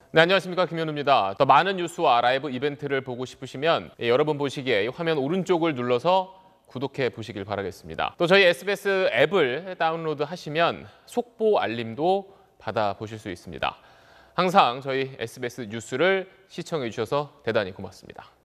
네, 안녕하십니까. 김현우입니다. 더 많은 뉴스와 라이브 이벤트를 보고 싶으시면 여러분 보시기에 화면 오른쪽을 눌러서 구독해 보시길 바라겠습니다. 또 저희 SBS 앱을 다운로드 하시면 속보 알림도 받아보실 수 있습니다. 항상 저희 SBS 뉴스를 시청해 주셔서 대단히 고맙습니다.